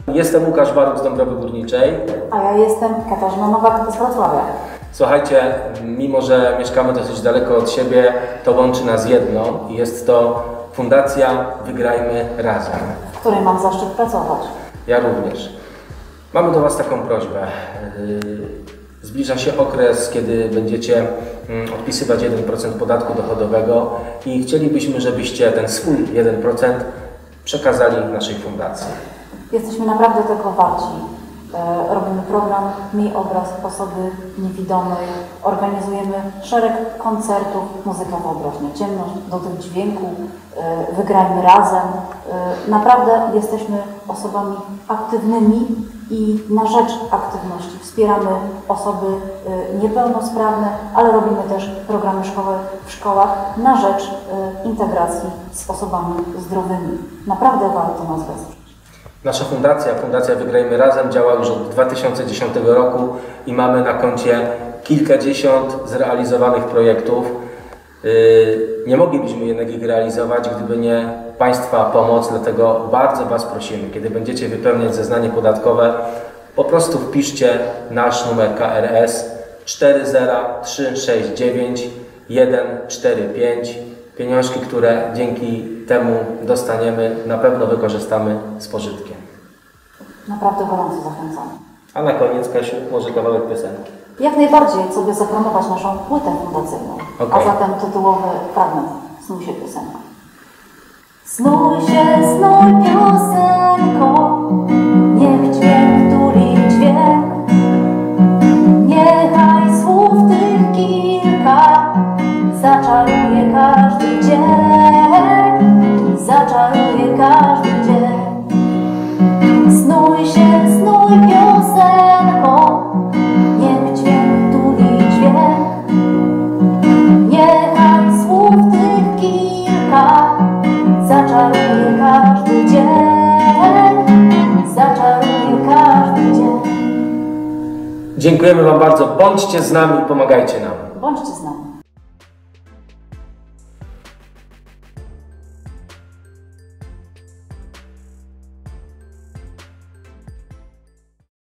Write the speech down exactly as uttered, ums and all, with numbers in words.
Jestem Łukasz Waruk z Dąbrowy Górniczej. A ja jestem Katarzyna Nowak z Wrocławia. Słuchajcie, mimo że mieszkamy dosyć daleko od siebie, to łączy nas jedno i jest to Fundacja Wygrajmy Razem, w której mam zaszczyt pracować. Ja również. Mamy do Was taką prośbę. Zbliża się okres, kiedy będziecie odpisywać jeden procent podatku dochodowego i chcielibyśmy, żebyście ten swój jeden procent przekazali naszej fundacji. Jesteśmy naprawdę tego warci. E, robimy program Miej obraz osoby niewidomej. Organizujemy szereg koncertów, muzyka wyobraźnia, ciemność, dotyk dźwięku, e, wygrajmy razem. E, naprawdę jesteśmy osobami aktywnymi i na rzecz aktywności wspieramy osoby e, niepełnosprawne, ale robimy też programy szkoły w szkołach na rzecz e, integracji z osobami zdrowymi. Naprawdę warto nas wesprzeć. Nasza fundacja, Fundacja Wygrajmy Razem, działa już od dwa tysiące dziesiątego roku i mamy na koncie kilkadziesiąt zrealizowanych projektów. Nie moglibyśmy jednak ich realizować, gdyby nie Państwa pomoc, dlatego bardzo Was prosimy, kiedy będziecie wypełniać zeznanie podatkowe, po prostu wpiszcie nasz numer K R S cztery zero trzy sześć dziewięć jeden cztery pięć. Pieniążki, które dzięki temu dostaniemy, na pewno wykorzystamy z pożytkiem. Naprawdę gorąco zachęcam. A na koniec, Kasiu, może kawałek piosenki. Jak najbardziej, sobie zapromować naszą płytę fundacyjną. Okay. A zatem tytułowy fragment Snuj się piosenka. Snuj się, snuj piosenko, niech dźwięk tuli dźwięk. Niechaj słów tych kilka zaczaruje każdy dzień, zaczaruje każdy dzień. Snuj się, snuj piosenko, niech dźwięk tuli dźwięk. Niechaj słów tych kilka zaczaruje każdy dzień, zaczaruje każdy dzień. Dziękujemy Wam bardzo. Bądźcie z nami, pomagajcie nam. Bądźcie z nami.